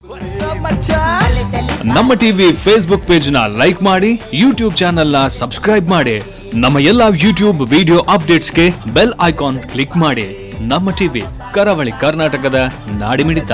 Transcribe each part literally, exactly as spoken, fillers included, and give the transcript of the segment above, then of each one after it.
ನಮ್ಮ TV Facebook page ನ like ಮಾಡಿ, ಯೂಟ್ಯೂಬ್ ಚಾನೆಲ್ ನ ಸಬ್ಸ್ಕ್ರೈಬ್ ಮಾಡಿ. ನಮ್ಮ ಎಲ್ಲಾ ಯೂಟ್ಯೂಬ್ ವಿಡಿಯೋ ಅಪ್ಡೇಟ್ಸ್ಗೆ ಬೆಲ್ ಐಕಾನ್ ಕ್ಲಿಕ್ ಮಾಡಿ. ನಮ್ಮ ಟಿವಿ ಕರಾವಳಿ ಕರ್ನಾಟಕದ ನಾಡಿಮಿಡಿತ.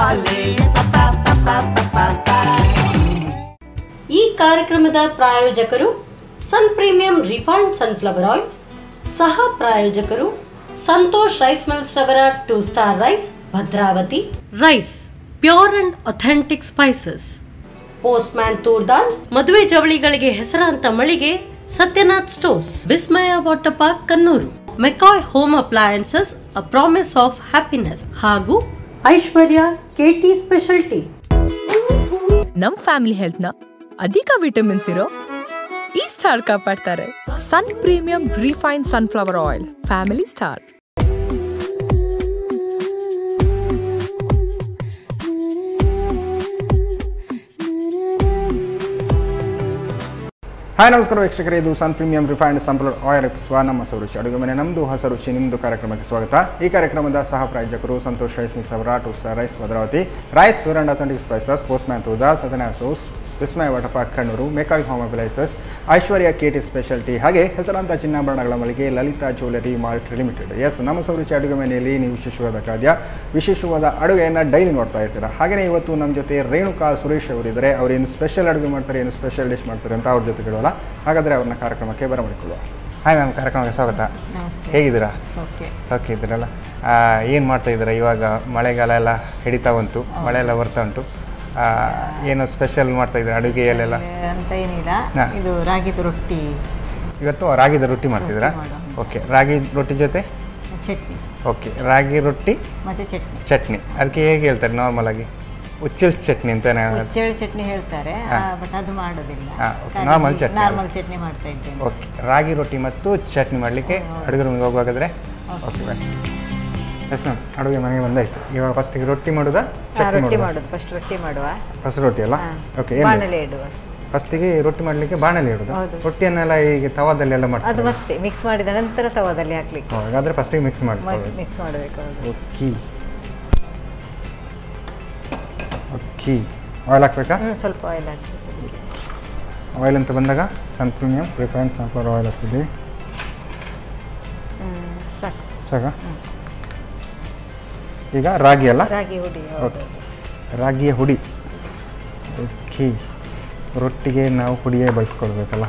ಈ ಕಾರ್ಯಕ್ರಮದ ಪ್ರಾಯೋಜಕರು ಸನ್ ಪ್ರೀಮಿಯಂ ರಿಫೈನ್ಡ್ ಸನ್ಫ್ಲವರ್ ಆಯಿಲ್, ಸಹ ಪ್ರಾಯೋಜಕರು ಸಂತೋಷ್ ರೈಸ್ ಮಿಲ್ಸ್ ರವರ two star rice, Bhadravati rice, pure and authentic spices, post man toor dal, ಮದುವೆ ಜವಳಿಗಳಿಗೆ ಹೆಸರಾಂತ ಮಳಿಗೆ Satyanath stores, Vismaya water park Kannur, McCoy home appliances a promise of happiness ಹಾಗೂ ಐಶ್ವರ್ಯ ಕೆಟಿ ಸ್ಪೆಷಾಲಿಟಿ. ನಮ್ ಫ್ಯಾಮಿಲಿ ಹೆಲ್ತ್ ನ ಅಧಿಕ ವಿಟಮಿನ್ಸ್ ಇರೋ ಈ ಸ್ಟಾರ್ ಕಾಪಾಡ್ತಾರೆ. ಸನ್ premium refined sunflower oil, family star. Hi ನಮಸ್ಕಾರ ವೀಕ್ಷಕರೇ, ಇದು Sun premium refined sunflower oil ಸ್ವ ನಮ್ಮ ಹೊಸ ರುಚಿ ಅಡುಗೆ ಮನೆ ನಮ್ಮದು ಹೊಸ ರುಚಿ ನಿಮ್ಮದು ಕಾರ್ಯಕ್ರಮಕ್ಕೆ ಸ್ವಾಗತ. ಈ ಕಾರ್ಯಕ್ರಮದ ಸಹ ಪ್ರಾಯೋಜಕರು ಸಂತೋಷ್ ರೈಸ್ ಮಿಕ್ಸ್ ಅವರ two star rice, Bhadravati rice, pure and authentic spices, post man toor dal, Satyanath stores, Vismaya water park Kannur, McCoy home appliances, Aishwarya KT specialty ಹಾಗೆ ಹೆಸರಾಂತ ಚಿನ್ನಾಭರಣಗಳ ಮಳಿಗೆ Lalitha jewellery mart limited. Yes, ನಮ್ಮ ಹೊಸ ರುಚಿ ಅಡುಗೆ ಮನೆಯಲ್ಲಿ ನೀವು ವಿಶೇಷವಾದ ಖಾದ್ಯ, ವಿಶೇಷವಾದ ಅಡುಗೆಯನ್ನು ಡೈಲಿ ನೋಡ್ತಾ ಇರ್ತೀರಾ. ಹಾಗೆಯೇ ಇವತ್ತು ನಮ್ಮ ಜೊತೆ ರೇಣುಕಾ ಸುರೇಶ್ ಅವರಿದ್ದಾರೆ. ಅವರೇನು ಸ್ಪೆಷಲ್ ಅಡುಗೆ ಮಾಡ್ತಾರೆ, ಏನು ಸ್ಪೆಷಲ್ ಡಿಶ್ ಮಾಡ್ತಾರೆ ಅಂತ ಅವ್ರ ಜೊತೆ ಕೇಳೋಲ್ಲ. ಹಾಗಾದರೆ ಅವ್ರನ್ನ ಕಾರ್ಯಕ್ರಮಕ್ಕೆ ಬರಮಾಡಿಕೊಳ್ಳುವ. ಹಾಯ್ ಮ್ಯಾಮ್, ಕಾರ್ಯಕ್ರಮಕ್ಕೆ ಸ್ವಾಗತ. ಹೇಗಿದ್ದೀರಾ? ಸೌಖ್ಯ ಇದ್ದೀರಲ್ಲ? ಏನು ಮಾಡ್ತಾ ಇದ್ದೀರಾ? ಇವಾಗ ಮಳೆಗಾಲ ಎಲ್ಲ ಹಿಡಿತಾ ಉಂಟು, ಮಳೆ ಎಲ್ಲ ಬರ್ತಾ ಉಂಟು. ಏನು ಸ್ಪೆಷಲ್ ಮಾಡ್ತಾ ಇದ್ದಾರೆ ಅಡುಗೆಯಲ್ಲೆಲ್ಲ ಅಂತ ಏನಿಲ್ಲ. ಇದು ರಾಗಿದು ರೊಟ್ಟಿ. ಇವತ್ತು ರಾಗಿದ ರೊಟ್ಟಿ ಮಾಡ್ತಿದ್ದೀರಾ? ಓಕೆ, ರಾಗಿ ರೊಟ್ಟಿ ಜೊತೆ ಚಟ್ನಿ. ಓಕೆ, ರಾಗಿ ರೊಟ್ಟಿ ಮತ್ತೆ ಚಟ್ನಿ. ಚಟ್ನಿ ಅದಕ್ಕೆ ಹೇಗೆ ಹೇಳ್ತಾರೆ ನಾರ್ಮಲ್ ಆಗಿ? ಉಚ್ಚಲ್ ಚಟ್ನಿ ಅಂತ ಉಚ್ಚಳಿ ಚಟ್ನಿ ಹೇಳ್ತಾರೆ, ಬಟ್ ಅದು ಮಾಡೋದಿಲ್ಲ. ನಾರ್ಮಲ್ ಚಟ್ನಿ, ನಾರ್ಮಲ್ ಚಟ್ನಿ ಮಾಡ್ತಾ ಇದ್ದೇನೆ. ಓಕೆ, ರಾಗಿ ರೊಟ್ಟಿ ಮತ್ತು ಚಟ್ನಿ ಮಾಡಲಿಕ್ಕೆ ಅಡುಗೆ ರೂಮಿಗೆ ಹೋಗುವಾಗಾದ್ರೆ ಓಕೆ ಬನ್ನಿ. ಎಸ್ ಮ್ಯಾಮ್, ಅಡುಗೆ ಮನೆಗೆ ಬಂದಾಯ್ತು. ಇವಾಗ ಫಸ್ಟಿಗೆ ರೊಟ್ಟಿ ಮಾಡೋದಾ? ರೊಟ್ಟಿ ಮಾಡೋದು. ಫಸ್ಟ್ ರೊಟ್ಟಿ ಮಾಡುವ. ಫಸ್ಟ್ ರೊಟ್ಟಿ ಅಲ್ಲ? ಓಕೆ, ಬಾಣಲೆ ಇಡುವ. ಫಸ್ಟಿಗೆ ರೊಟ್ಟಿ ಮಾಡಲಿಕ್ಕೆ ಬಾಣಲೆ ಇಡೋದು. ರೊಟ್ಟಿಯನ್ನೆಲ್ಲ ಈಗ ತವಾದಲ್ಲಿ ಎಲ್ಲ ಮಾಡ್ತಾರೆ, ಅದು ಮತ್ತೆ ಮಿಕ್ಸ್ ಮಾಡಿದ ನಂತರ ತವಾದಲ್ಲಿ ಹಾಕ್ಲಿಕ್ಕೆ. ಹಾಗಾದ್ರೆ ಫಸ್ಟಿಗೆ ಮಿಕ್ಸ್ ಮಾಡಿ ಮಿಕ್ಸ್ ಮಾಡಬೇಕು. ಓಕೆ ಓಕೆ, ಆಯಿಲ್ ಹಾಕ್ಬೇಕಾ? ಸ್ವಲ್ಪ ಆಯಿಲ್ ಹಾಕ್ಬೇಕು. ಆಯಿಲ್ ಅಂತ ಬಂದಾಗ sun premium refined sunflower oil ಹಾಕ್ತಿದ್ವಿ. ಸಾಕು ಸಾಕಾ? ಈಗ ರಾಗಿ ಅಲ್ಲ? ರಾಗಿ ಹುಡಿ. ಓಕೆ, ರಾಗಿಯ ಹುಡಿ. ಓಕೆ, ರೊಟ್ಟಿಗೆ ನಾವು ಹುಡಿಯೇ ಬಳಸ್ಕೊಳ್ಬೇಕಲ್ಲ?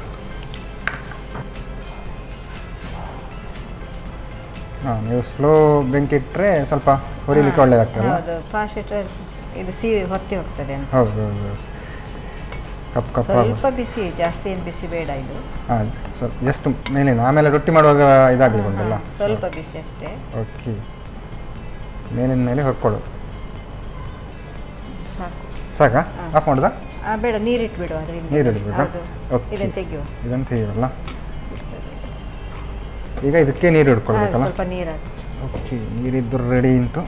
ಹಾಂ, ನೀವು ಸ್ಲೋ ಬೆಂಕಿ ಇಟ್ಟರೆ ಸ್ವಲ್ಪ ಹುರಿಲಿಕ್ಕೆ ಒಳ್ಳೆಯದಾಗ್ತದೆ. ಹೌದು, ಫಾಸ್ಟ್ ಇಟ್ಟರೆ ಇದು ಸೀ ಹೊತ್ತಿ ಹೋಗ್ತದೆ. ಹೌದು ಹೌದು, ಕಪ್ ಕಪ್ ಸ್ವಲ್ಪ ಬಿಸಿ, ಜಾಸ್ತಿ ಏನು ಬಿಸಿ ಬೇಡ ಇದು. ಹಾಂ, ಸ್ವಲ್ಪ ಜಸ್ಟ್ ಮೇಲಿನ, ಆಮೇಲೆ ರೊಟ್ಟಿ ಮಾಡುವಾಗ ಇದಾಗಲಿ ಉಂಟಲ್ಲ, ಸ್ವಲ್ಪ ಬಿಸಿ ಅಷ್ಟೇ. ಓಕೆ, ಮೇಲಿನ ಮೇಲೆ ಹೊರ್ಕೊಳ್ಳೋದು. ಸಾಕು. ಸಾಕಾ? ಆಫ್ ಮಾಡೋದಾ? ಬೇಡ, ನೀರಿಟ್ಟು ಬಿಡುವ. ಅದರಿಂದ ನೀರು ಇಡಬೇಕಾ? ಓಕೆ, ಇದನ್ನು ತೆಗೆಯುವ. ಇದನ್ನು ತೆಗೆಯೋಲ್ಲ. ಈಗ ಇದಕ್ಕೆ ನೀರು ಹಿಡ್ಕೊಳ್ಬೇಕಲ್ಲ? ಸ್ವಲ್ಪ ನೀರು ಹಾಕಿ. ಓಕೆ, ನೀರಿದ್ದು ರೆಡಿ ಉಂಟು.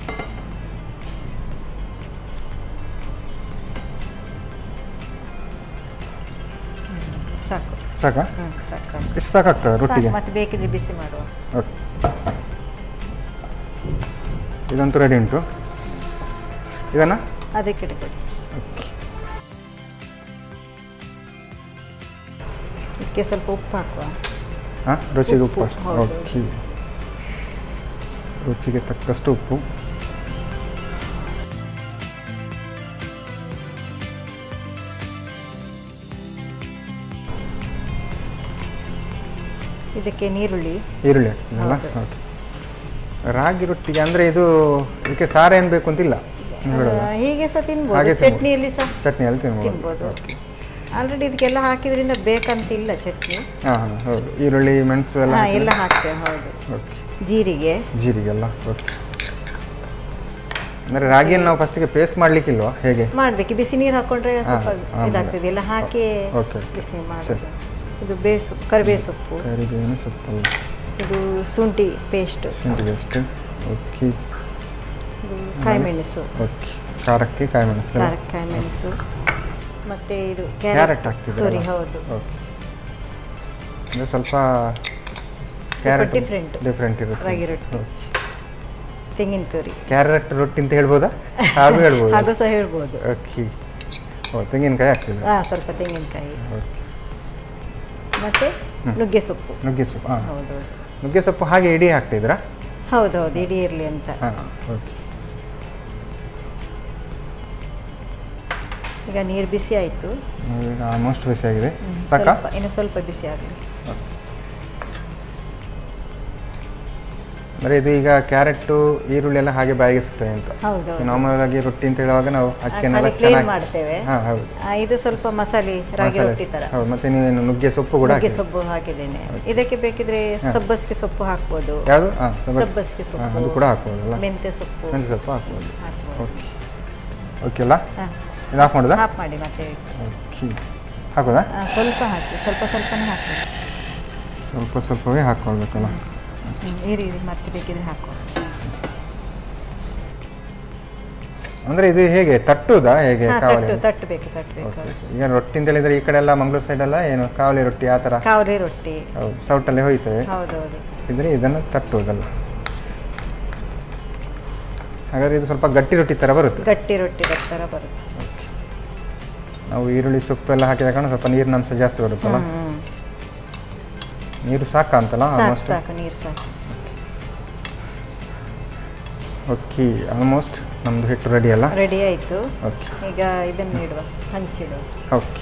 ಸಾಕು. ಸಾಕಾ? ಹ್ಞೂ, ಸಾಕು ಸಾಕು. ಎಷ್ಟು ಸಾಕಾಗ್ತದೆ ರೊಟ್ಟಿಗೆ? ಮತ್ತೆ ಬೇಕಿದ್ರೆ ಬಿಸಿ ಮಾಡುವ. ಓಕೆ, ಇದಂತೂ ರೆಡಿ ಉಂಟು. ಇದನ್ನು ಅದಕ್ಕೆ ಇಟ್ಕೊಡಿ. ಓಕೆ, ಇದಕ್ಕೆ ಸ್ವಲ್ಪ ಉಪ್ಪು ಹಾಕುವ. ಹಾಂ, ರುಚಿಗೆ ಉಪ್ಪು. ಹೌದು. ಓಕೆ, ರುಚಿಗೆ ತಕ್ಕಷ್ಟು ಉಪ್ಪು. ಇದಕ್ಕೆ ನೀರುಳ್ಳಿ ಈರುಳ್ಳಿ ಹಾಕ್ತೀನಲ್ಲ? ಓಕೆ, ರಾಗಿ ರೊಟ್ಟಿಗೆ ಅಂದರೆ ಇದು ಇದಕ್ಕೆ ಸಾರು ಏನು ಬೇಕು ಅಂತಿಲ್ಲ, ಹೀಗೆ ಸಹ ತಿನ್ಬೋದು. ಚಟ್ನಿಯಲ್ಲಿ ಸಹ ಚಟ್ನಿಯಲ್ಲಿ ತಿನ್ಬೋದು. ಆಲ್ರೆಡಿ ಇದಕ್ಕೆಲ್ಲ ಹಾಕಿದ್ರಿಂದ ಬೇಕಂತಿಲ್ಲ ಚಟ್ನಿ. ಹಾಂ ಹಾಂ, ಹೌದು, ಈರುಳ್ಳಿ ಮೆಣಸು ಎಲ್ಲ ಎಲ್ಲ ಹಾಕ್ತೇವೆ. ಹೌದು. ಓಕೆ, ಜೀರಿಗೆ ಜೀರಿಗೆ ಎಲ್ಲ. ಓಕೆ, ಅಂದರೆ ರಾಗಿಯನ್ನು ನಾವು ಫಸ್ಟಿಗೆ ಪೇಸ್ಟ್ ಮಾಡಲಿಕ್ಕಿಲ್ವಾ? ಹೇಗೆ ಮಾಡಬೇಕು? ಬಿಸಿ ನೀರು ಹಾಕೊಂಡ್ರೆ ಸ್ವಲ್ಪ ಇದಾಗ್ತದೆ. ಎಲ್ಲ ಹಾಕಿ ಬಿಸಿ ಮಾಡೋದು. ಇದು ಬೇಸು ಕರಿಬೇವು ಸೊಪ್ಪು, ಕರಿಬೇವಿನ ಸೊಪ್ಪು, ಇದು ಶುಂಠಿ ಪೇಸ್ಟ್, ಶುಂಠಿ ಪೇಸ್ಟ್. ಓಕೆ, ಇದು ಕಾಯಿಮೆಣಸು. ಓಕೆ, ಖಾರಕ್ಕೆ ಕಾಯಿಮೆಣಸು. ಖಾರಕ್ಕೆ ಕಾಯಿಮೆಣಸು. ಮತ್ತು ಇದು ಕ್ಯಾರೆಟ್ ಹಾಕ್ತಿದ್ದೀರಿ? ಹೌದು. ಓಕೆ, ಅಂದರೆ ಸ್ವಲ್ಪ ಕ್ಯಾರೆಟ್ ಡಿಫ್ರೆಂಟ್ ಡಿಫ್ರೆಂಟ್ ಇರುತ್ತೆ ರಾಗಿ ರೊಟ್ಟಿ. ತೆಂಗಿನ ತುರಿ. ಕ್ಯಾರೆಟ್ ರೊಟ್ಟಿ ಅಂತ ಹೇಳ್ಬೋದಾ? ಹಾಗೂ ಹೇಳ್ಬೋದು, ಹಾಗೂ ಸಹ ಹೇಳ್ಬೋದು. ಓಕೆ. ಓ ತೆಂಗಿನಕಾಯಿ ಹಾಕ್ತಿದ್ರು. ಹಾಂ, ಸ್ವಲ್ಪ ತೆಂಗಿನಕಾಯಿ. ಮತ್ತು ನುಗ್ಗೆ ಸೊಪ್ಪು. ನುಗ್ಗೆ ಸೊಪ್ಪು, ಹಾಂ ಹೌದೌದು. ನುಗ್ಗೆ ಸೊಪ್ಪು ಹಾಗೆ ಇಡೀ ಹಾಕ್ತಿದ್ರಾ? ಹೌದೌದು, ಇಡೀ ಇರಲಿ ಅಂತ. ಹಾಂ, ಓಕೆ. ಈಗ ನೀರು ಬಿಸಿ ಆಯಿತು. ಈಗ ಆಲ್ಮೋಸ್ಟ್ ಬಿಸಿ ಆಗಿದೆ. ಸ್ವಲ್ಪ ಇನ್ನು ಸ್ವಲ್ಪ ಬಿಸಿ ಆಗಲಿ. ಅಂದರೆ ಇದು ಈಗ ಕ್ಯಾರೆಟು ಈರುಳ್ಳಿ ಎಲ್ಲ ಹಾಗೆ ಬಾಯಿಗೆ ಸಿಗ್ತದೆ ಅಂತ. ಹೌದು. ನಾರ್ಮಲ್ ಆಗಿ ರೊಟ್ಟಿ ಅಂತ ಹೇಳುವಾಗ ನಾವು ಅಕ್ಕಿಯನ್ನೆಲ್ಲ ಕ್ಲೀನ್ ಮಾಡ್ತೇವೆ. ಹಾಂ, ಹೌದು. ಇದು ಸ್ವಲ್ಪ ಮಸಾಲೆ ರಾಗಿ ರೊಟ್ಟಿ ಥರ. ಹೌದು. ಮತ್ತೆ ನೀವೇನು ನುಗ್ಗೆ ಸೊಪ್ಪು ಕೂಡ ನುಗ್ಗೆ ಸೊಪ್ಪು ಹಾಕಿದ್ದೇನೆ. ಇದಕ್ಕೆ ಬೇಕಿದ್ರೆ ಸಬ್ಬಸಿಗೆ ಸೊಪ್ಪು ಹಾಕ್ಬೋದು. ಯಾವುದು? ಹಾಂ, ಸಬ್ಬಸಿಗೆ ಸೊಪ್ಪು, ಅದು ಕೂಡ ಹಾಕ್ಬೋದಲ್ಲ. ಮೆಂತ್ಯ ಸೊಪ್ಪು, ಮೆಂತ್ಯ ಸೊಪ್ಪು ಹಾಕ್ಬೋದು. ಹಾಕ್ಬೋದು. ಓಕೆ, ಓಕೆ ಅಲ್ಲ. ಹಾಂ, ಇದು ಹಾಕಿ ಮಾಡೋದಾ? ಹಾಫ್ ಮಾಡಿ ಮತ್ತೆ. ಓಕೆ, ಹಾಕೋದಾ? ಸ್ವಲ್ಪ ಹಾಕಿ, ಸ್ವಲ್ಪ ಸ್ವಲ್ಪನೇ ಹಾಕಿ. ಸ್ವಲ್ಪ ಸ್ವಲ್ಪವೇ ಹಾಕ್ಕೊಳ್ಬೇಕಲ್ಲ. ಇರಿ ಇರಿ ಮತ್ತೆ ಬೇಕಿದ್ರೆ ಹಾಕೋ. ಅಂದರೆ ಇದು ಹೇಗೆ ತಟ್ಟುದಾ ಹೇಗೆ? ತಟ್ಟು ತಟ್ಟಬೇಕು ತಟ್ಟಬೇಕು. ಈಗ ರೊಟ್ಟಿ ಅಂತ ಹೇಳಿದ್ರೆ ಈ ಕಡೆ ಎಲ್ಲ ಮಂಗಳೂರು ಸೈಡ್ ಎಲ್ಲ ಏನು ಕಾವಲಿ ರೊಟ್ಟಿ ಆ ಥರ? ಕಾವಲಿ ರೊಟ್ಟಿ. ಹೌದು, ಸೌಟಲ್ಲೇ ಹೋಯ್ತೇವೆ. ಹೌದೌದು. ಇದ್ರೆ ಇದನ್ನು ತಟ್ಟುವುದಲ್ಲ. ಹಾಗಾದ್ರೆ ಇದು ಸ್ವಲ್ಪ ಗಟ್ಟಿ ರೊಟ್ಟಿ ಥರ ಬರುತ್ತೆ. ಗಟ್ಟಿ ರೊಟ್ಟಿ ಥರ ಬರುತ್ತೆ. ನಾವು ಈರುಳ್ಳಿ ಸೊಪ್ಪು ಎಲ್ಲ ಹಾಕಿದ ಕಾರಣ ಸ್ವಲ್ಪ ನೀರಿನ ಅಂಶ ಜಾಸ್ತಿ ಬರುತ್ತಲ್ಲ. ನೀರು ಸಾಕ ಅಂತಲ್ಲ? ಸಾಕು ಸಾಕು, ನೀರು ಸಾಕು. ಓಕೆ, ಆಲ್ಮೋಸ್ಟ್ ನಮ್ಮದು ಹಿಟ್ಟು ರೆಡಿ ಅಲ್ಲ? ರೆಡಿ ಆಯಿತು. ಓಕೆ, ಈಗ ಇದನ್ನು ಇಡುವ, ಹಂಚಿಡುವ. ಓಕೆ.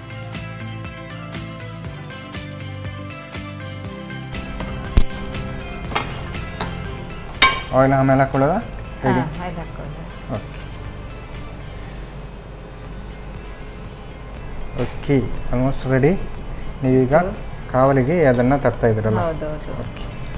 ಆಯಿಲ್ ಆಮೇಲೆ ಹಾಕೊಳ್ಳೋದಾ? ಹಾಂ, ಆಯಿಲ್ ಹಾಕ್ಕೊಳ್ಳೋದು. Okay, okay, almost ready. ನೀವೀಗ ಕಾವಲಿಗೆ ಅದನ್ನು ತರ್ತಾ ಇದ್ದೀರಲ್ಲ? ಹೌದೌದು. ಓಕೆ.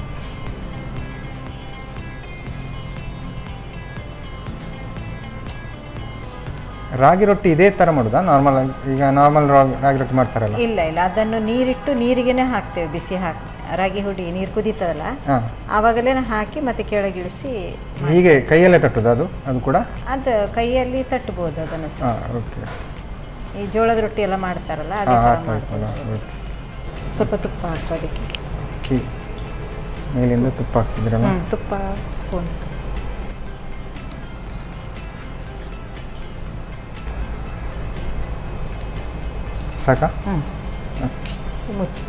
ರಾಗಿ ರೊಟ್ಟಿ ಇದೇ ಥರ ಮಾಡೋದಾ? ನಾರ್ಮಲ್ ಈಗ ನಾರ್ಮಲ್ ರಾಗಿ ರೊಟ್ಟಿ ಮಾಡ್ತಾರಲ್ಲ? ಇಲ್ಲ ಇಲ್ಲ, ಅದನ್ನು ನೀರಿಟ್ಟು ನೀರಿಗೇನೆ ಹಾಕ್ತೇವೆ. ಬಿಸಿ ಹಾಕಿ ರಾಗಿ ಹುಡಿ ನೀರು ಕುದೀತದಲ್ಲ, ಆವಾಗಲೇ ಹಾಕಿ ಮತ್ತೆ ಕೆಳಗಿಳಿಸಿ. ಹೀಗೆ ಕೈಯಲ್ಲೇ ತಟ್ಟುದು ಅದು? ಅದು ಕೂಡ ಅದು ಕೈಯಲ್ಲಿ ತಟ್ಟಬಹುದು ಅದನ್ನು ಸಹ. ಓಕೆ. ಈ ಜೋಳದ ರೊಟ್ಟಿ ಎಲ್ಲ ಮಾಡ್ತಾರಲ್ಲ ಅದೇ ಥರ ಮಾಡ್ಬೋದು. ಸ್ವಲ್ಪ ತುಪ್ಪ ಹಾಕು ಅದಕ್ಕೆ. ಓಕೆ, ಮೇಲಿಂದ ತುಪ್ಪ ಹಾಕ್ತಿದ್ರಲ್ಲ? ತುಪ್ಪ ಸ್ಪೂನ್. ಸಾಕಾ? ಹ್ಞೂ, ಓಕೆ. ಮುಚ್ಚಿ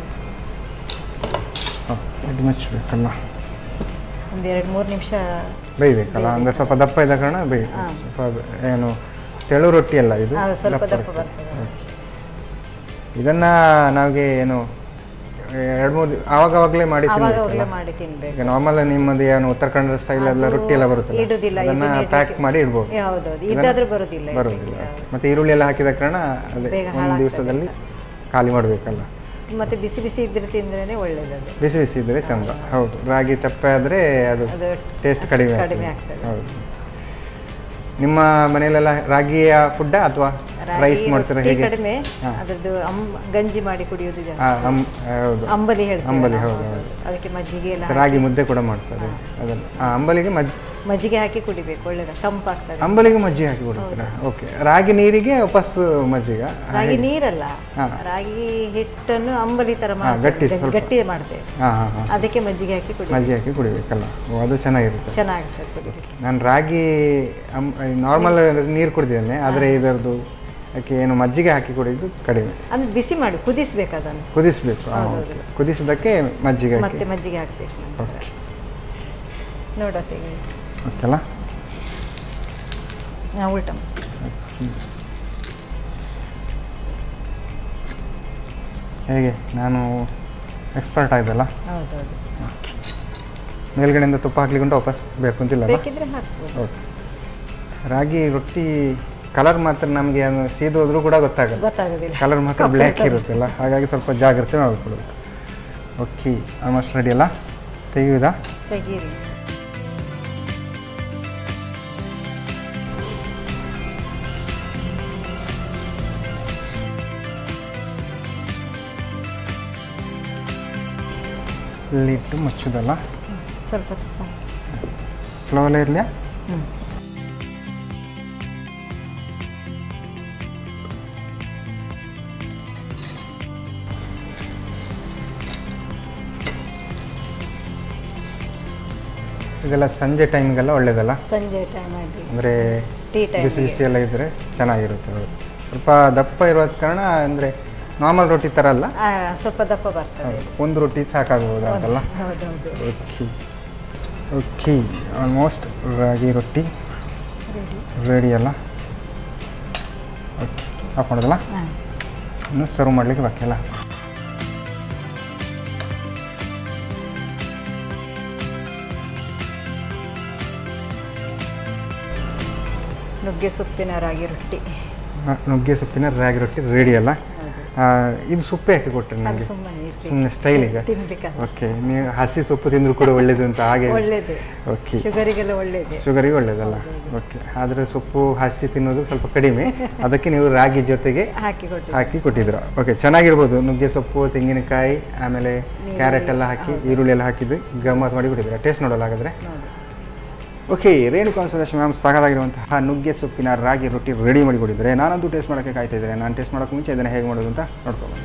ಇದು ಮುಚ್ಚಬೇಕಲ್ಲ? ಒಂದು ಎರಡು ಮೂರು ನಿಮಿಷ ಬೇಯಬೇಕಲ್ಲ? ಅಂದರೆ ಸ್ವಲ್ಪ ದಪ್ಪ ಇದ್ದ ಕಾರಣ ಬೇಯ. ಸ್ವಲ್ಪ ಏನು ತೆಳು ರೊಟ್ಟಿ ಅಲ್ಲ ಇದು? ಸ್ವಲ್ಪ ದಪ್ಪ ಬರ್ತದೆ. ಇದನ್ನು ನಮಗೆ ಏನು ಎರಡು ಮೂರು ಆವಾಗವಾಗಲೇ ಮಾಡಿ ಮಾಡಿ ತಿನ್ಬೇಕು. ಈಗ ನಾರ್ಮಲ್ ನಿಮ್ಮದು ಏನು ಉತ್ತರ ಕನ್ನಡ ಸ್ಟೈಲ್ ಎಲ್ಲ ರೊಟ್ಟಿ ಎಲ್ಲ ಬರುತ್ತೆ, ಇಡುದಿಲ್ಲ. ಅದನ್ನ ಪ್ಯಾಕ್ ಮಾಡಿ ಇಡ್ಬೋದು. ಹೌದೌದು, ಇದಾದ್ರೂ ಬರೋದಿಲ್ಲ. ಬರೋದಿಲ್ಲ. ಮತ್ತೆ ಈರುಳ್ಳಿ ಎಲ್ಲ ಹಾಕಿದ ಕಾರಣ ಅದೇ ಒಂದು ದಿವಸದಲ್ಲಿ ಖಾಲಿ ಮಾಡಬೇಕಲ್ಲ. ಮತ್ತೆ ಬಿಸಿ ಬಿಸಿ ಇದ್ರೆ ತಿಂದ್ರೇ ಒಳ್ಳೇದದು. ಬಿಸಿ ಬಿಸಿ ಇದ್ದರೆ ಚಂದ. ಹೌದು, ರಾಗಿ ಚಪ್ಪೆ ಆದರೆ ಅದು ಟೇಸ್ಟ್ ಕಡಿಮೆ ಕಡಿಮೆ ಆಗ್ತದೆ. ಹೌದು. ನಿಮ್ಮ ಮನೆಯಲ್ಲೆಲ್ಲ ರಾಗಿಯ ಫುಡ್ ಅಥವಾ ರೈಸ್ ಮಾಡ್ತೀರಾ? ಹೇಗೆ? ಕಡಿಮೆ ಅದರದ್ದು ಗಂಜಿ ಮಾಡಿ ಕುಡಿಯೋದು ಜಾಸ್ತಿ. ಹೌದು, ಅಂಬಲಿ ಹೇಳ್ತಾರೆ. ಅಂಬಲಿ, ಹೌದು ಹೌದು. ಅದಕ್ಕೆ ಮಜ್ಜಿಗೆ ಎಲ್ಲ ರಾಗಿ ಮುದ್ದೆ ಕೂಡ ಮಾಡ್ತಾರೆ ಅದನ್ನು. ಅಂಬಲಿಗೆ ಮಜ್ಜಿ ಮಜ್ಜಿಗೆ ಹಾಕಿ ಕುಡಿಬೇಕು, ಒಳ್ಳೇದು, ತಂಪಾಗ್ತದೆ. ಅಂಬಲಿಗೆ ಮಜ್ಜಿಗೆ ಹಾಕಿ ಕುಡಿತೀರಾ? ಓಕೆ. ರಾಗಿ ನೀರಿಗೆ ವಾಪಸ್ ಮಜ್ಜಿಗೆ? ರಾಗಿ ನೀರಲ್ಲ, ರಾಗಿ ಹಿಟ್ಟನ್ನು ಅಂಬಲಿ ತರ ಗಟ್ಟಿ ಗಟ್ಟಿ ಮಾಡ್ತೇವೆ. ಅದಕ್ಕೆ ಮಜ್ಜಿಗೆ ಹಾಕಿ ಕುಡಿ ಮಜ್ಜಿಗೆ ಹಾಕಿ ಕುಡಿಬೇಕಲ್ಲ? ಅದು ಚೆನ್ನಾಗಿರುತ್ತೆ. ಚೆನ್ನಾಗಿರ್ತದೆ ಕುಡಿಲಿಕ್ಕೆ. ನಾನು ರಾಗಿ ನಾರ್ಮಲ್ ನೀರು ಕುಡಿದಿದ್ದೇನೆ, ಆದರೆ ಇದರದ್ದು ಅದಕ್ಕೆ ಏನು ಮಜ್ಜಿಗೆ ಹಾಕಿ ಕುಡಿಯೋದು ಕಡಿಮೆ. ಅಂದ್ರೆ ಬಿಸಿ ಮಾಡಿ ಕುದಿಸ್ಬೇಕು, ಅದನ್ನು ಕುದಿಸ್ಬೇಕು. ಕುದಿಸಿದಕ್ಕೆ ಮಜ್ಜಿಗೆ ಮತ್ತೆ ಮಜ್ಜಿಗೆ ಹಾಕ್ಬೇಕು. ಓಕೆ, ನೋಡ ತೆಗಿ. ಓಕೆಲ್ಲ? ಹಾಂ, ಉಲ್ಟ ಹೇಗೆ? ನಾನು ಎಕ್ಸ್ಪರ್ಟ್ ಆಗಿದ್ದಲ್ಲ? ಹೌದೌದು. ಮೇಲ್ಗಡೆಯಿಂದ ತುಪ್ಪ ಹಾಕ್ಲಿಕ್ಕೆ ವಾಪಸ್ ಬೇಕು ಅಂತಿಲ್ಲ? ಬೇಕಿದ್ರೆ ಹಾಕ್ಬೋದು. ಓಕೆ. ರಾಗಿ ರೊಟ್ಟಿ ಕಲರ್ ಮಾತ್ರ ನಮಗೆ ಸೀದೋದ್ರೂ ಕೂಡ ಗೊತ್ತಾಗಲ್ಲ, ಗೊತ್ತಾಗೋದಿಲ್ಲ. ಕಲರ್ ಮಾತ್ರ ಬ್ಲ್ಯಾಕ್ ಇರುತ್ತಲ್ಲ, ಹಾಗಾಗಿ ಸ್ವಲ್ಪ ಜಾಗ್ರತೆ ಮಾಡ್ಕೊಳ್ಬೇಕು. ಓಕೆ, ಆಲ್ಮೋಸ್ಟ್ ರೆಡಿ ಅಲ್ಲ? ತೆಗೆಯುವುದಾ? ತೆಗೀರಿ. ಇಲ್ಲಿಟ್ಟು ಮುಚ್ಚೋದಲ್ಲ? ಸ್ವಲ್ಪ ತುಪ್ಪ ಸ್ಲೋಲೇ ಇರಲಿ? ಹ್ಞೂ. ಇದೆಲ್ಲ ಸಂಜೆ ಟೈಮಿಗೆಲ್ಲ ಒಳ್ಳೇದಲ್ಲ? ಸಂಜೆ ಟೈಮ್ ಆಗಿ ಅಂದರೆ ಟೀ ಟೈಮ್ ಬಿಸಿ ಬಿಸಿ ಎಲ್ಲ ಇದ್ದರೆ ಚೆನ್ನಾಗಿರುತ್ತೆ. ಸ್ವಲ್ಪ ದಪ್ಪ ಇರೋದ ಕಾರಣ ಅಂದರೆ ನಾರ್ಮಲ್ ರೊಟ್ಟಿ ಥರ ಅಲ್ಲ, ಸ್ವಲ್ಪ ದಪ್ಪ ಬರ್ತದೆ. ಒಂದು ರೊಟ್ಟಿ ಸಾಕಾಗ್ಬೋದು ಅಂತಲ್ಲ? ಹೌದೌದು. ಓಕೆ ಓಕೆ ಆಲ್ಮೋಸ್ಟ್ ರಾಗಿ ರೊಟ್ಟಿ ರೆಡಿ ಅಲ್ಲ? ಓಕೆ ಆಫ್ ಮಾಡೋದಲ್ಲ? ಇನ್ನು ಸರ್ವ್ ಮಾಡಲಿಕ್ಕೆ ಬಾಕಿಲ್ಲ. ನುಗ್ಗೆ ಸೊಪ್ಪಿನ ರಾಗಿ ರೊಟ್ಟಿ. ನುಗ್ಗೆ ಸೊಪ್ಪಿನ ರಾಗಿ ರೊಟ್ಟಿ ರೆಡಿ ಅಲ್ಲ? ಇದು ಸೊಪ್ಪೆ ಹಾಕಿ ಕೊಟ್ಟರೆ ನನಗೆ ಸುಮ್ಮನೆ ಸ್ಟೈಲಿಗೆ. ಓಕೆ, ನೀವು ಹಸಿ ಸೊಪ್ಪು ತಿಂದರೂ ಕೂಡ ಒಳ್ಳೇದು ಅಂತ ಹಾಗೆ? ಒಳ್ಳೇದು. ಓಕೆ, ಶುಗರಿಗೆಲ್ಲ ಒಳ್ಳೇದು. ಶುಗರಿಗೆ ಒಳ್ಳೇದಲ್ಲ? ಓಕೆ, ಆದರೆ ಸೊಪ್ಪು ಹಸಿ ತಿನ್ನೋದು ಸ್ವಲ್ಪ ಕಡಿಮೆ, ಅದಕ್ಕೆ ನೀವು ರಾಗಿ ಜೊತೆಗೆ ಹಾಕಿ ಕೊಟ್ಟು ಹಾಕಿ ಕೊಟ್ಟಿದ್ರು. ಓಕೆ, ಚೆನ್ನಾಗಿರ್ಬೋದು. ನುಗ್ಗೆ ಸೊಪ್ಪು, ತೆಂಗಿನಕಾಯಿ, ಆಮೇಲೆ ಕ್ಯಾರೆಟ್ ಎಲ್ಲ ಹಾಕಿ, ಈರುಳ್ಳಿ ಎಲ್ಲ ಹಾಕಿದ್ದು ಗಮ್ಮತ್ ಮಾಡಿ ಕೊಟ್ಟಿದ್ದೀರಾ. ಟೇಸ್ಟ್ ನೋಡೋಲ್ಲ ಹಾಗಾದರೆ? ಓಕೆ, ರೇಣುಕಾ ಸುರೇಶ್ ಮ್ಯಾಮ್ ಸಾಕಾಗಿರುವಂತಹ ನುಗ್ಗೆ ಸೊಪ್ಪಿನ ರಾಗಿ ರೊಟ್ಟಿ ರೆಡಿ ಮಾಡಿ ಕೊಟ್ಟಿದ್ದಾರೆ. ನಾನಂತೂ ಟೇಸ್ಟ್ ಮಾಡೋಕ್ಕೆ ಕಾಯ್ತಾ ಇದ್ದೇನೆ. ನಾನು ಟೇಸ್ಟ್ ಮಾಡೋಕ್ಕೆ ಮುಂಚೆ ಇದನ್ನು ಹೇಗೆ ಮಾಡೋದು ಅಂತ ನೋಡ್ಕೊಳ್ಳೋಣ.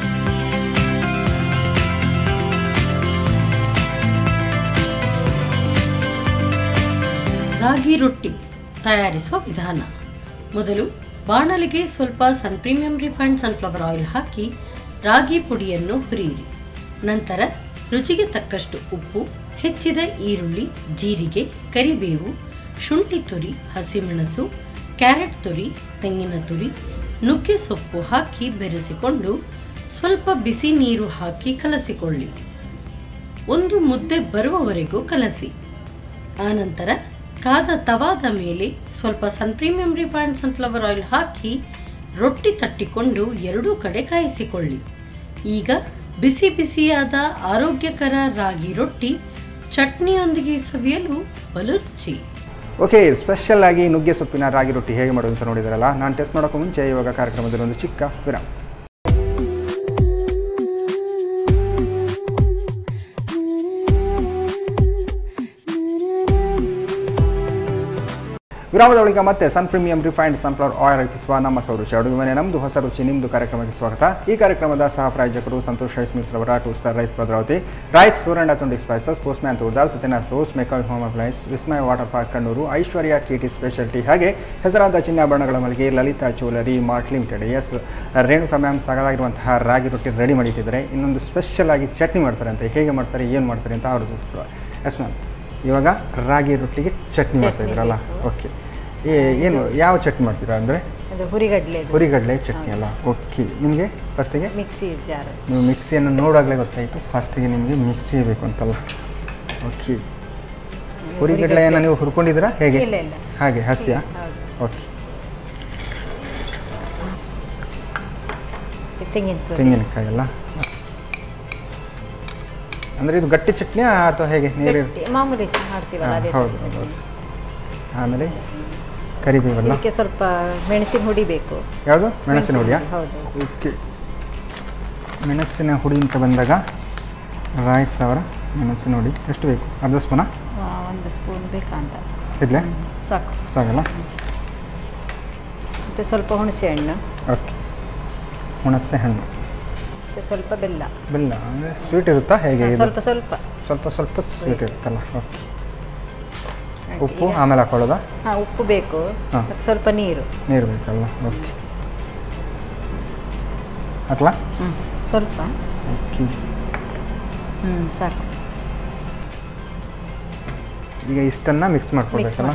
ರಾಗಿ ರೊಟ್ಟಿ ತಯಾರಿಸುವ ವಿಧಾನ. ಮೊದಲು ಬಾಣಲಿಗೆ ಸ್ವಲ್ಪ sun premium refined sunflower oil ಹಾಕಿ ರಾಗಿ ಪುಡಿಯನ್ನು ಹುರಿಯಿರಿ. ನಂತರ ರುಚಿಗೆ ತಕ್ಕಷ್ಟು ಉಪ್ಪು, ಹೆಚ್ಚಿದ ಈರುಳ್ಳಿ, ಜೀರಿಗೆ, ಕರಿಬೇವು, ಶುಂಠಿ ತುರಿ, ಹಸಿಮೆಣಸು, ಕ್ಯಾರೆಟ್ ತುರಿ, ತೆಂಗಿನ ತುರಿ, ನುಗ್ಗೆ ಸೊಪ್ಪು ಹಾಕಿ ಬೆರೆಸಿಕೊಂಡು ಸ್ವಲ್ಪ ಬಿಸಿ ನೀರು ಹಾಕಿ ಕಲಸಿಕೊಳ್ಳಿ. ಒಂದು ಮುದ್ದೆ ಬರುವವರೆಗೂ ಕಲಸಿ. ಆನಂತರ ಕಾದ ತವಾದ ಮೇಲೆ ಸ್ವಲ್ಪ sun premium refined sunflower oil ಹಾಕಿ ರೊಟ್ಟಿ ತಟ್ಟಿಕೊಂಡು ಎರಡೂ ಕಡೆ ಕಾಯಿಸಿಕೊಳ್ಳಿ. ಈಗ ಬಿಸಿ ಬಿಸಿಯಾದ ಆರೋಗ್ಯಕರ ರಾಗಿ ರೊಟ್ಟಿ ಚಟ್ನಿಯೊಂದಿಗೆ ಸವಿಯಲು ಬಲು ರುಚಿ. ಓಕೆ, ಸ್ಪೆಷಲ್ ಆಗಿ ನುಗ್ಗೆ ಸೊಪ್ಪಿನ ರಾಗಿ ರೊಟ್ಟಿ ಹೇಗೆ ಮಾಡೋದು ಅಂತ ನೋಡಿದಾರಲ್ಲ. ನಾನು ಟೆಸ್ಟ್ ಮಾಡೋಕ್ಕೂ ಮುಂಚೆ ಇವಾಗ ಕಾರ್ಯಕ್ರಮದಲ್ಲಿ ಒಂದು ಚಿಕ್ಕ ವಿರಾಮ. ವಿರಾಮದ ಬಳಿಕ ಮತ್ತೆ sun premium refined sunflower oil ರೂಪಿಸುವ ನಮ್ಮ ಸೌರುಚಿ ಅಡುಗೆ ಮನೆ ನಮ್ಮದು ಹೊಸ ರುಚಿ ನಿಮ್ಮದು ಕಾರ್ಯಕ್ರಮಕ್ಕೆ ಸ್ವಾಗತ. ಈ ಕಾರ್ಯಕ್ರಮದ ಸಹ ಪ್ರಾಯೋಜಕರು ಸಂತೋಷ್ ರೈಸ್ ಮಿಲ್ಸ್ ರವರ two star rice Bhadravati, rice tour and twenty spices, postman toor dal, Satyanath rose, ಮೇಕಲ್ home appliances, Vismaya water park Kannur, Aishwarya KT speciality, ಹಾಗೆ ಹೆಸರಾದ ಚಿನ್ನಾಭರಣಗಳ ಮಳಿಗೆ Lalitha jewellery mart limited. Yes, Renuka ma'am ಸಾಕಾಗಿರುವಂತಹ ರಾಗಿ ರೊಟ್ಟಿ ರೆಡಿ ಮಾಡಿಟ್ಟಿದ್ದಾರೆ. ಇನ್ನೊಂದು ಸ್ಪೆಷಲ್ ಆಗಿ ಚಟ್ನಿ ಮಾಡ್ತಾರೆ ಅಂತ, ಹೇಗೆ ಮಾಡ್ತಾರೆ ಏನು ಮಾಡ್ತಾರೆ ಅಂತ ಅವರು ತೋರಿಸ್ತಾರೆ. ಎಸ್ ಮ್ಯಾಮ್, ಇವಾಗ ರಾಗಿ ರೊಟ್ಟಿಗೆ ಚಟ್ನಿ ಮಾಡ್ತಾ ಇದ್ದೀರಲ್ಲ? ಓಕೆ, ಏನು ಯಾವ ಚಟ್ನಿ ಮಾಡ್ತೀರಾ? ಅಂದರೆ ಹುರಿಗಡ್ಲೆ ಹುರಿಗಡ್ಲೆ ಚಟ್ನಿ ಅಲ್ಲ? ಓಕೆ, ನಿಮಗೆ ಫಸ್ಟಿಗೆ ಮಿಕ್ಸಿ ಜಾರ್, ನೀವು ಮಿಕ್ಸಿಯನ್ನು ನೋಡಾಗಲೇ ಗೊತ್ತಾಯಿತು ಫಸ್ಟಿಗೆ ನಿಮಗೆ ಮಿಕ್ಸಿ ಬೇಕು ಅಂತಲ್ಲ? ಓಕೆ, ಹುರಿಗಡ್ಲೆಯನ್ನು ನೀವು ಹುರ್ಕೊಂಡಿದ್ದೀರಾ ಹೇಗೆ? ಇಲ್ಲ ಇಲ್ಲ ಹಾಗೆ ಹಸಿಯಾ? ಓಕೆ, ತೆಂಗಿನ ತೆಂಗಿನಕಾಯಿ ಅಲ್ಲ? ಅಂದರೆ ಇದು ಗಟ್ಟಿ ಚಟ್ನಿ ಅಥವಾ ಹೇಗೆ? ನೀರು ಮಾಮೂಲಿ ಮಾಡ್ತೀವಲ್ಲ ಅದೇ. ಹೌದು ಹೌದು. ಆಮೇಲೆ ಕರಿಬೇವಲ್ಲ? ಇದಕ್ಕೆ ಸ್ವಲ್ಪ ಮೆಣಸಿನ ಹುಡಿ ಬೇಕು. ಯಾವುದು? ಮೆಣಸಿನ ಹುಡಿಯಾ? ಹೌದು. ಓಕೆ, ಮೆಣಸಿನ ಹುಡಿ ಅಂತ ಬಂದಾಗ ರೈಸ್ ಅವರ ಮೆಣಸಿನ ಹುಡಿ ಎಷ್ಟು ಬೇಕು? ಅರ್ಧ ಸ್ಪೂನಾ? ಒಂದು ಸ್ಪೂನ್ ಬೇಕಂತ ಇರಲೇ? ಸಾಕು. ಸಾಕಲ್ಲ? ಮತ್ತು ಸ್ವಲ್ಪ ಹುಣಸೆ ಹಣ್ಣು. ಓಕೆ, ಹುಣಸೆ ಹಣ್ಣು ಮತ್ತು ಸ್ವಲ್ಪ ಬೆಲ್ಲ. ಬೆಲ್ಲ ಅಂದರೆ ಸ್ವೀಟ್ ಇರುತ್ತಾ ಹೇಗೆ? ಸ್ವಲ್ಪ ಸ್ವಲ್ಪ ಸ್ವಲ್ಪ ಸ್ವಲ್ಪ ಸ್ವೀಟ್ ಇರುತ್ತಲ್ಲ? ಓಕೆ, ಉಪ್ಪು ಆಮೇಲೆ ಹಾಕೊಳ್ಳೋದಾ? ಹಾಂ, ಉಪ್ಪು ಬೇಕು. ಮತ್ತು ಸ್ವಲ್ಪ ನೀರು ನೀರು ಬೇಕಲ್ಲ? ಓಕೆ, ಹಾಕಲಾ? ಹ್ಞೂ, ಸ್ವಲ್ಪ. ಓಕೆ, ಹ್ಞೂ, ಸಾಕು. ಈಗ ಇಷ್ಟನ್ನು ಮಿಕ್ಸ್ ಮಾಡ್ಕೊಳ್ಬೇಕಲ್ಲ?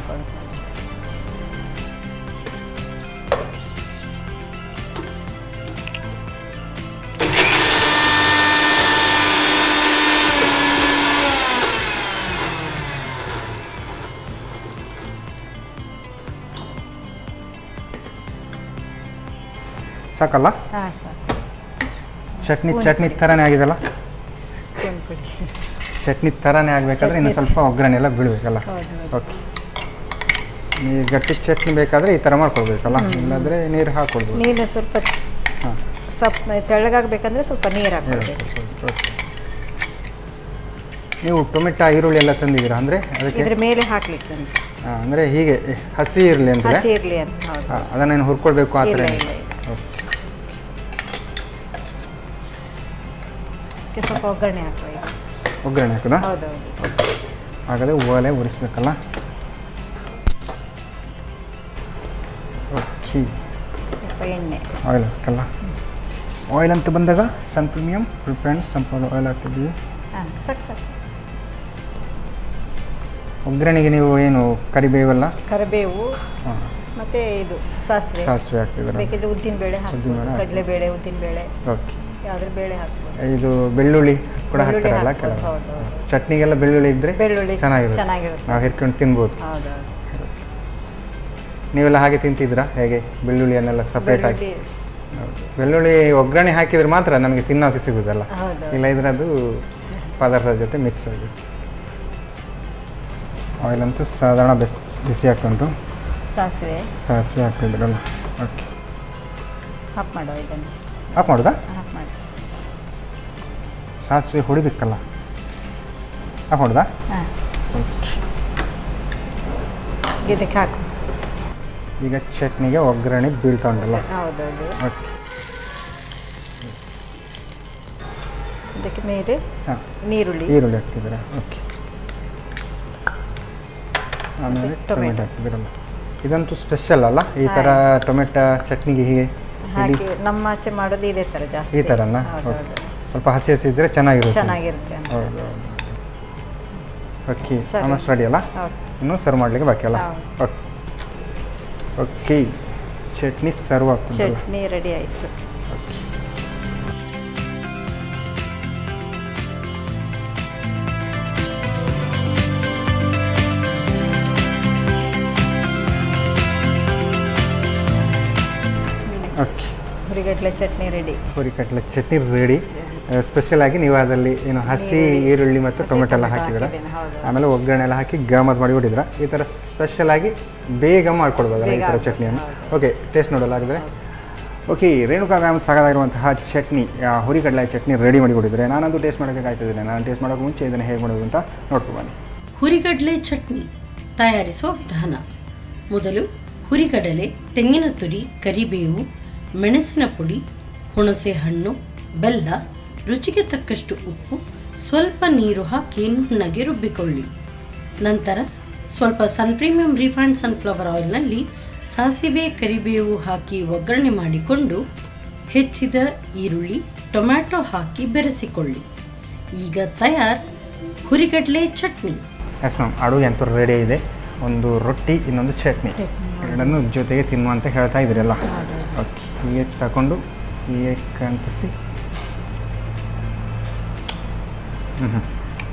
ಸಾಕಲ್ಲ? ಹಾಂ, ಸಾಕು. ಚಟ್ನಿ ಚಟ್ನಿ ಥರನೇ ಆಗಿದೆಲ್ಲ? ಸ್ಪೂನ್ ಪುಡಿ ಚಟ್ನಿ ಥರನೇ ಆಗಬೇಕಾದ್ರೆ ಇನ್ನು ಸ್ವಲ್ಪ ಒಗ್ಗರಣೆ ಎಲ್ಲ ಬೀಳಬೇಕಲ್ಲ? ಓಕೆ, ನೀವು ಗಟ್ಟಿ ಚಟ್ನಿ ಬೇಕಾದರೆ ಈ ಥರ ಮಾಡ್ಕೊಳ್ಬೇಕಲ್ಲ? ಇಲ್ಲಾಂದರೆ ನೀರು ಹಾಕ್ಕೊಳ್ಬೋದು. ನೀರು ಸ್ವಲ್ಪ ಹಾಂ, ಸ್ವಲ್ಪ ತೆಳ್ಳಗಾಗಬೇಕಂದ್ರೆ ಸ್ವಲ್ಪ ನೀರು ಹಾಕ್ಕೊಳ್ಬೇಕು. ನೀವು ಟೊಮೆಟೊ ಈರುಳ್ಳಿ ಎಲ್ಲ ತಂದಿದ್ದೀರಾ? ಅಂದರೆ ಅದಕ್ಕೆ ಇದ್ರ ಮೇಲೆ ಹಾಕ್ಲಿಕ್ಕೆ ಅಂತ. ಹಾಂ, ಅಂದರೆ ಹೀಗೆ ಹಸಿ ಇರಲಿ ಅಂತ? ಹಸಿ ಇರಲಿ ಅಂತ. ಹೌದು. ಹಾಂ, ಅದನ್ನೇನು ಹುರ್ಕೊಳ್ಬೇಕು ಆ ಥರ? ಇಲ್ಲ ಇಲ್ಲ. ಸ್ವಲ್ಪ ಒಗ್ಗರಣೆ ಹಾಕುವ ಈಗ. ಒಗ್ಗರಣೆ ಹಾಕೋದಾ? ಹೌದೌದು. ಹಾಗಾದರೆ ಒಲೆ ಉರಿಸ್ಬೇಕಲ್ಲ. ಓಕೆ, ಸ್ವಲ್ಪ ಎಣ್ಣೆ ಆಯಿಲ್ ಹಾಕಲ್ಲ. ಆಯಿಲ್ ಅಂತ ಬಂದಾಗ sun premium refined sunflower oil ಹಾಕ್ತಿದ್ವಿ. ಹಾಂ ಸಾಕು ಸಾಕು. ಒಗ್ಗರಣೆಗೆ ನೀವು ಏನು ಕರಿಬೇವಲ್ಲ, ಕರಿಬೇವು ಹಾಂ, ಮತ್ತು ಇದು ಸಾಸಿವೆ ಸಾಸಿವೆ ಹಾಕ್ತಿದ್ದೀರಾ? ಬೇಕಿದ್ರೆ ಉದ್ದಿನ ಬೇಳೆ ಹಾಕ್ಬೋದು, ಕಡಲೆಬೇಳೆ, ಉದ್ದಿನ ಬೇಳೆ, ಓಕೆ. ಯಾವುದ್ರ ಬೇಳೆ ಹಾಕ್ಬೋದು. ಇದು ಬೆಳ್ಳುಳ್ಳಿ ಕೂಡ ಬೆಳ್ಳುಳ್ಳಿ ಹಾಕ್ತಾರಲ್ಲ ಹಾಕ್ಬೋದು, ಕೆಲವು ಹೌದು ಹೌದು. ಚಟ್ನಿಗೆಲ್ಲ ಬೆಳ್ಳುಳ್ಳಿ ಇದ್ದರೆ ಬೆಳ್ಳುಳ್ಳಿ ಚೆನ್ನಾಗಿರುತ್ತೆ, ಚೆನ್ನಾಗಿರುತ್ತೆ. ನಾವು ಹಿರ್ಕೊಂಡು ತಿನ್ಬೋದು. ಹೌದು ಹೌದು. ನೀವೆಲ್ಲ ಹಾಗೆ ತಿಂತಿದ್ರಾ ಹೇಗೆ? ಬೆಳ್ಳುಳ್ಳಿಯನ್ನೆಲ್ಲ ಸಪ್ರೇಟ್ ಹಾಕಿ? ಬೆಳ್ಳುಳ್ಳಿ ಹೌದು, ಬೆಳ್ಳುಳ್ಳಿ ಒಗ್ಗರಣೆ ಹಾಕಿದರೆ ಮಾತ್ರ ನಮಗೆ ತಿನ್ನೋಕೆ ಸಿಗೋದಲ್ಲ, ಹೌದು. ಇಲ್ಲ ಇದ್ರೆ ಅದು ಪದಾರ್ಥದ ಜೊತೆ ಮಿಕ್ಸ್ ಆಗುತ್ತೆ. ಆಯಿಲ್ ಅಂತೂ ಸಾಧಾರಣ ಬಿಸಿ ಬಿಸಿ ಹಾಕ್ಕೊಂಡು ಸಾಸಿವೆ ಸಾಸಿವೆ ಹಾಕ್ತಿದ್ರಲ್ಲ. ಓಕೆ, ಹಾಫ್ ಮಾಡುವ ಇದನ್ನು. ಹಾಫ್ ಮಾಡೋದಾ? ಹಾಫ್ ಮಾಡಿ. ಸಾಸಿವೆ ಹೊಡಿಬೇಕಲ್ಲ, ಹಾಫ್ ಮಾಡೋದಾ? ಹಾಂ, ಓಕೆ. ಇದಕ್ಕೆ ಹಾಕು. ಈಗ ಚಟ್ನಿಗೆ ಒಗ್ಗರಣೆ ಬೀಳ್ತಾ ಉಂಟಲ್ಲ. ಹೌದೌದು. ಓಕೆ, ಇದಕ್ಕೆ ಮೇಲೆ ಹಾಂ, ನೀರುಳ್ಳಿ ಈರುಳ್ಳಿ ಹಾಕ್ತಿದ್ದೀರಾ? ಓಕೆ. ಆಮೇಲೆ ಮತ್ತೆ ಟೊಮೆಟೊ. ಟೊಮೆಟೊ ಹಾಕ್ತಿದ್ದೀರಲ್ಲ. ಇದಂತೂ ಸ್ಪೆಷಲ್ ಅಲ್ಲ ಈ ಥರ ಟೊಮೆಟೊ ಚಟ್ನಿಗೆ ಹೀಗೆ ಹಾಕಿ ನಮ್ಮ ಆಚೆ ಮಾಡೋದು ಇದೇ ಥರ ಜಾಸ್ತಿ. ಈ ಥರನಾ? ಹೌದೌದು. ಸ್ವಲ್ಪ ಹಸಿ ಹಸಿ ಇದ್ದರೆ ಚೆನ್ನಾಗಿರುತ್ತೆ. ಚೆನ್ನಾಗಿರುತ್ತೆ. ಹೌದು ಹೌದು. ಓಕೆ, ಸರಿ. ಆಲ್ಮೋಸ್ಟ್ ರೆಡಿ ಅಲ್ಲ? ಹೌದು. ಇನ್ನೂ ಸರ್ವ್ ಮಾಡಲಿಕ್ಕೆ ಬಾಕಿ ಅಲ್ಲ? ಹೌದು. ಓಕೆ ಓಕೆ, ಚಟ್ನಿ ಸರ್ವ್ ಆಗ್ತದೆ. ಚಟ್ನಿ ರೆಡಿ ಆಯಿತು. ಓಕೆ, ಹುರಿಗಡ್ಲೆ ಚಟ್ನಿ ರೆಡಿ. ಹುರಿಗಡ್ಲೆ ಚಟ್ನಿ ರೆಡಿ. ಸ್ಪೆಷಲ್ ಆಗಿ ನೀವು ಅದರಲ್ಲಿ ಏನು ಹಸಿ ಈರುಳ್ಳಿ ಮತ್ತು ಟೊಮೆಟೊ ಎಲ್ಲ ಹಾಕಿದ್ದೀರಾ, ಆಮೇಲೆ ಒಗ್ಗರಣೆ ಎಲ್ಲ ಹಾಕಿ ಗಮತ್ ಮಾಡಿ ಹೊಡಿದ್ರ. ಈ ಥರ ಸ್ಪೆಷಲ್ ಆಗಿ ಬೇಗ ಮಾಡ್ಕೊಡ್ಬೋದಲ್ಲ ಈ ಥರ ಚಟ್ನಿಯನ್ನು. ಓಕೆ, ಟೇಸ್ಟ್ ನೋಡಲ್ಲ ಆಗಿದ್ರೆ. ಓಕೆ, ರೇಣುಕಾ ಮ್ಯಾಮ್ ಸಾಕಾಗಿರುವಂತಹ ಚಟ್ನಿ, ಹುರಿಗಡ್ಲೆ ಚಟ್ನಿ ರೆಡಿ ಮಾಡಿ ಕೊಟ್ಟಿದ್ರೆ ನಾನಂತೂ ಟೇಸ್ಟ್ ಮಾಡೋಕ್ಕೆ ಕಾಯ್ತಿದ್ದೇನೆ. ನಾನು ಟೇಸ್ಟ್ ಮಾಡೋಕೆ ಮುಂಚೆ ಇದನ್ನು ಹೇಗೆ ಮಾಡೋದು ಅಂತ ನೋಡ್ಕೊಬನ್ನಿ. ಹುರಿಗಡಲೆ ಚಟ್ನಿ ತಯಾರಿಸುವ ವಿಧಾನ. ಮೊದಲು ಹುರಿಗಡಲೆ, ತೆಂಗಿನ ತುರಿ, ಕರಿಬೇವು, ಮೆಣಸಿನ ಪುಡಿ, ಹುಣಸೆ ಹಣ್ಣು, ಬೆಲ್ಲ, ರುಚಿಗೆ ತಕ್ಕಷ್ಟು ಉಪ್ಪು, ಸ್ವಲ್ಪ ನೀರು ಹಾಕಿ ನುಣ್ಣಗೆ ರುಬ್ಬಿಕೊಳ್ಳಿ. ನಂತರ ಸ್ವಲ್ಪ ಸನ್ ಪ್ರೀಮಿಯಂ ರಿಫೈನ್ಡ್ ಸನ್ಫ್ಲವರ್ ಆಯಿಲ್ನಲ್ಲಿ ಸಾಸಿವೆ, ಕರಿಬೇವು ಹಾಕಿ ಒಗ್ಗರಣೆ ಮಾಡಿಕೊಂಡು ಹೆಚ್ಚಿದ ಈರುಳ್ಳಿ, ಟೊಮ್ಯಾಟೊ ಹಾಕಿ ಬೆರೆಸಿಕೊಳ್ಳಿ. ಈಗ ತಯಾರು ಹುರಿಗಡಲೆ ಚಟ್ನಿ. ಎಸ್ ಮ್ಯಾಮ್, ಅಡುಗೆ ಅಂತೂ ರೆಡಿ ಇದೆ. ಒಂದು ರೊಟ್ಟಿ, ಇನ್ನೊಂದು ಚಟ್ನಿ, ಎರಡನ್ನೂ ಜೊತೆಗೆ ತಿನ್ನುವ ಅಂತ ಹೇಳ್ತಾ ಇದ್ದೀರಲ್ಲ. ಓಕೆ, ಹೀಗೆ ತಗೊಂಡು ಹೀಗೆ ಕಂತಿಸಿ. ಹ್ಞೂ ಹ್ಞೂ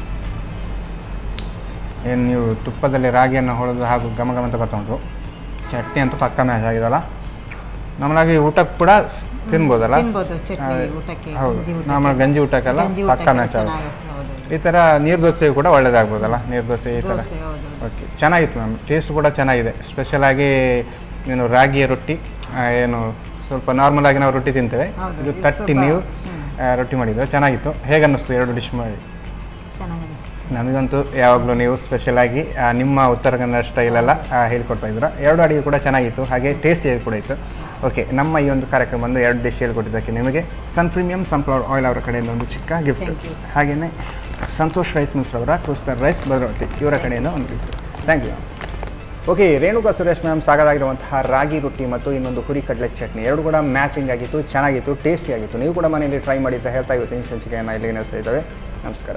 ಏನು ನೀವು ತುಪ್ಪದಲ್ಲಿ ರಾಗಿಯನ್ನು ಹೊಡೆದು ಹಾಗೂ ಘಮ ಘಮ ಅಂತ ಬರ್ತಾ ಉಂಟು. ಚಟ್ನಿ ಅಂತೂ ಪಕ್ಕ ಮ್ಯಾಚ್ ಆಗಿದಲ್ಲ. ನಮ್ಮನಾಗಿ ಊಟಕ್ಕೆ ಕೂಡ ತಿನ್ಬೋದಲ್ಲ? ಹೌದು, ನಮ್ಮ ಗಂಜಿ ಊಟಕ್ಕೆಲ್ಲ ಪಕ್ಕ ಮ್ಯಾಚ್ ಆಗುತ್ತೆ. ಈ ಥರ ನೀರು ದೋಸೆ ಕೂಡ ಒಳ್ಳೇದಾಗ್ಬೋದಲ್ಲ, ನೀರು ದೋಸೆ ಈ ಥರ. ಓಕೆ, ಚೆನ್ನಾಗಿತ್ತು ಮ್ಯಾಮ್, ಟೇಸ್ಟ್ ಕೂಡ ಚೆನ್ನಾಗಿದೆ. ಸ್ಪೆಷಲಾಗಿ ಏನು ರಾಗಿಯ ರೊಟ್ಟಿ, ಏನು ಸ್ವಲ್ಪ ನಾರ್ಮಲ್ ಆಗಿ ನಾವು ರೊಟ್ಟಿ ತಿಂತೇವೆ, ಇದು ತಟ್ಟಿ ನೀವು ರೊಟ್ಟಿ ಮಾಡಿದ್ದು ಚೆನ್ನಾಗಿತ್ತು. ಹೇಗೆ ಅನ್ನಿಸ್ತು ಎರಡು ಡಿಶ್ ಮಾಡಿ? ನಮಗಂತೂ ಯಾವಾಗಲೂ ನೀವು ಸ್ಪೆಷಲಾಗಿ ನಿಮ್ಮ ಉತ್ತರ ಕನ್ನಡ ಸ್ಟೈಲೆಲ್ಲ ಹೇಳ್ಕೊಡ್ತಾ ಇದ್ದೀರಾ. ಎರಡು ಅಡುಗೆ ಕೂಡ ಚೆನ್ನಾಗಿತ್ತು, ಹಾಗೆ ಟೇಸ್ಟಿಯಾಗಿ ಕೂಡ ಇತ್ತು. ಓಕೆ, ನಮ್ಮ ಈ ಒಂದು ಕಾರ್ಯಕ್ರಮ ಬಂದು ಎರಡು ಡಿಶ್ ಹೇಳ್ಕೊಟ್ಟಿದ್ದಕ್ಕೆ ನಿಮಗೆ ಸನ್ ಪ್ರೀಮಿಯಂ ಸನ್ಫ್ಲವರ್ ಆಯಿಲ್ ಅವರ ಕಡೆಯಿಂದ ಒಂದು ಚಿಕ್ಕ ಗಿಫ್ಟ್, ಹಾಗೆಯೇ ಸಂತೋಷ್ ರೈಸ್ ಮಿಲ್ಸ್ ಅವರ ಟೋಸ್ಟರ್ ರೈಸ್ ಭದ್ರಾವತಿ ಇವರ ಕಡೆಯಿಂದ ಒಂದು gift. Thank you. Okay, Renuka Suresh ma'am ಸಾಕಾಗಿರುವಂತಹ ರಾಗಿ ರೊಟ್ಟಿ ಮತ್ತು ಇನ್ನೊಂದು ಹುರಿಗಡಲೆ ಚಟ್ನಿ ಎರಡು ಕೂಡ ಮ್ಯಾಚಿಂಗ್ ಆಗಿತ್ತು, ಚೆನ್ನಾಗಿತ್ತು, ಟೇಸ್ಟಿಯಾಗಿತ್ತು. ನೀವು ಕೂಡ ಮನೆಯಲ್ಲಿ ಟ್ರೈ ಮಾಡಿ ಅಂತ ಹೇಳ್ತಾ ಇವತ್ತಿನ ಸಂಚಿಕೆಯನ್ನು ಇಲ್ಲಿಗೆ ನಡೆಸ್ತಾ ಇದ್ದಾವೆ. ನಮಸ್ಕಾರ.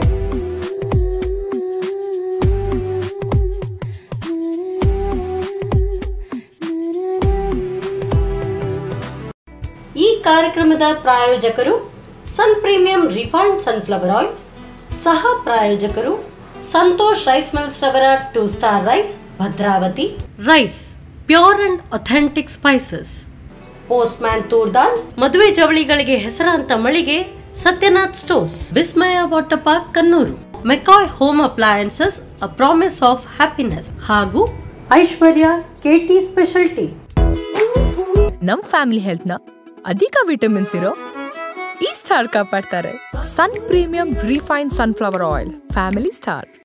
ಈ ಕಾರ್ಯಕ್ರಮದ ಪ್ರಾಯೋಜಕರು ಸನ್ ಪ್ರೀಮಿಯಂ ರಿಫೈನ್ಡ್ ಸನ್ಫ್ಲವರ್ ಆಯಿಲ್, ಸಹ ಪ್ರಾಯೋಜಕರು ಸಂತೋಷ್ ರೈಸ್ ಮಿಲ್ಸ್ ರವರ two star rice Bhadravati. Rice pure and authentic spices. Post man toor dal. ಮದುವೆ ಜವಳಿಗಳಿಗೆ ಹೆಸರಾಂತ ಮಳಿಗೆ Satyanath stores. Vismaya water park Kannur. McCoy home appliances, a promise of happiness. ಹಾಗೂ ಐಶ್ವರ್ಯ ಕೆಟಿ ಸ್ಪೆಷಾಲಿಟಿ. ನಮ್ ಫ್ಯಾಮಿಲಿ ಹೆಲ್ತ್ ನ ಅಧಿಕ ವಿಟಮಿನ್ಸ್ ಇರೋ ಈ ಸ್ಟಾರ್ ಕಾಪಾಡ್ತಾರೆ. ಸನ್ premium refined sunflower oil, family star.